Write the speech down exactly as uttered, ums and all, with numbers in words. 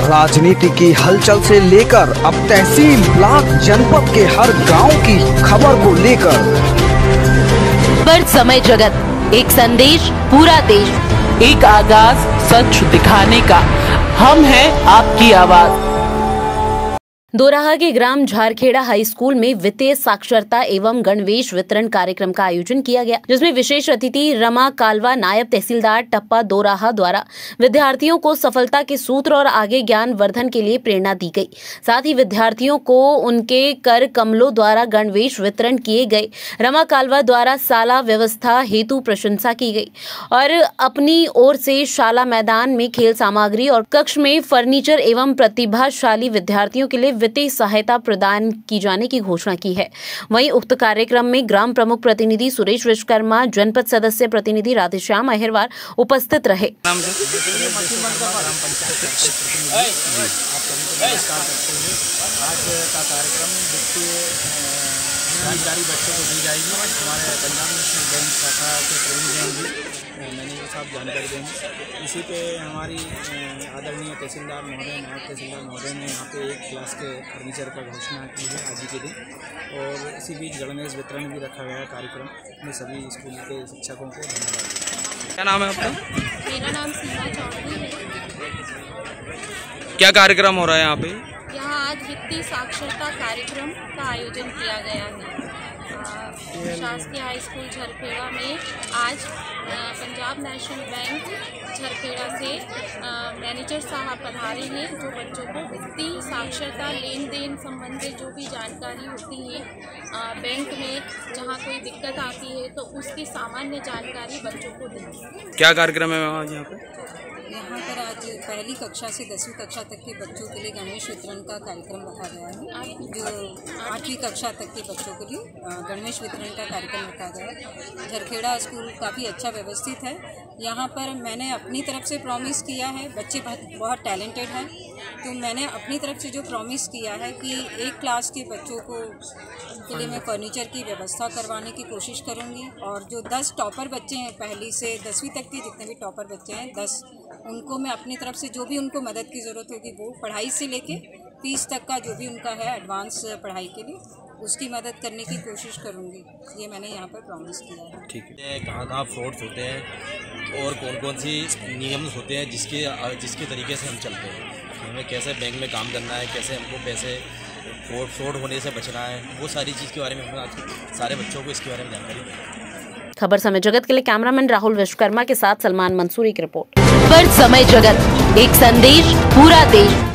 राजनीति की हलचल से लेकर अब तहसील, ब्लॉक, जनपद के हर गांव की खबर को लेकर पर समय जगत, एक संदेश पूरा देश, एक आगाज सच दिखाने का, हम हैं आपकी आवाज। दोराहा के ग्राम झारखेड़ा हाई स्कूल में वित्तीय साक्षरता एवं गणवेश वितरण कार्यक्रम का आयोजन किया गया, जिसमें विशेष अतिथि रमा कालवा, नायब तहसीलदार टप्पा दोराहा द्वारा विद्यार्थियों को सफलता के सूत्र और आगे ज्ञान वर्धन के लिए प्रेरणा दी गई। साथ ही विद्यार्थियों को उनके कर कमलों द्वारा गणवेश वितरण किए गए। रमा कालवा द्वारा शाला व्यवस्था हेतु प्रशंसा की गई और अपनी ओर से शाला मैदान में खेल सामग्री और कक्ष में फर्नीचर एवं प्रतिभाशाली विद्यार्थियों के लिए वित्तीय सहायता प्रदान की जाने की घोषणा की है। वहीं उक्त कार्यक्रम में ग्राम प्रमुख प्रतिनिधि सुरेश विश्वकर्मा, जनपद सदस्य प्रतिनिधि राधेश्याम अहिरवार उपस्थित रहे। आज का कार्यक्रम वित्तीय जानकारी बच्चों को दी जाएगी। हमारे पंजाब नेशनल बैंक शाखा के प्रमुख मैनेजर साहब जानकारी देंगे। इसी पे हमारी आदरणीय तहसीलदार महोदय, नायब तहसीलदार महोदय ने यहाँ पे एक क्लास के फर्नीचर का घोषणा की है आज ही के दिन, और इसी बीच गणवेश वितरण भी रखा गया है कार्यक्रम में। सभी स्कूल के शिक्षकों को धन्यवाद। क्या नाम है आपका? मेरा नाम सीमा चौधरी है। क्या कार्यक्रम हो रहा है यहाँ पे? यहाँ आज वित्तीय साक्षरता कार्यक्रम का आयोजन किया गया है। शासकीय हाई स्कूल झरखेड़ा में आज पंजाब नेशनल बैंक झरखेड़ा से मैनेजर साहब पधारे हैं, जो बच्चों को वित्तीय साक्षरता, लेन देन संबंधित जो भी जानकारी होती है बैंक में, जहाँ कोई दिक्कत आती है तो उसकी सामान्य जानकारी बच्चों को देंगे। क्या कार्यक्रम है आज यहाँ पे? यहाँ पर आज पहली कक्षा से दसवीं कक्षा तक के बच्चों के लिए गणवेश वितरण का कार्यक्रम रखा गया है। जो आठवीं कक्षा तक के बच्चों के लिए गणवेश वितरण का कार्यक्रम रखा गया है। झरखेड़ा स्कूल काफ़ी अच्छा व्यवस्थित है। यहाँ पर मैंने अपनी तरफ से प्रॉमिस किया है, बच्चे बहुत बहुत टैलेंटेड हैं, तो मैंने अपनी तरफ से जो प्रॉमिस किया है कि एक क्लास के बच्चों को के लिए मैं फर्नीचर की व्यवस्था करवाने की कोशिश करूँगी, और जो दस टॉपर बच्चे हैं, पहली से दसवीं तक के जितने भी टॉपर बच्चे हैं दस, उनको मैं अपनी तरफ से जो भी उनको मदद की ज़रूरत होगी, वो पढ़ाई से लेके फीस तक का जो भी उनका है एडवांस पढ़ाई के लिए, उसकी मदद करने की कोशिश करूँगी। ये मैंने यहाँ पर प्रॉमिस किया है। ठीक है। कहाँ कहाँ फ्रॉड्स होते हैं और कौन कौन सी नियम होते हैं जिसके जिसके तरीके से हम चलते हैं, हमें कैसे बैंक में काम करना है, कैसे हमको पैसे फ्रॉड फ्रॉड होने से बचना है, वो सारी चीज़ के बारे में हम आज सारे बच्चों को इसके बारे में जानकारी दें। खबर समय जगत के लिए कैमरामैन राहुल विश्वकर्मा के साथ सलमान मंसूरी की रिपोर्ट। पर समय जगत, एक संदेश पूरा देश।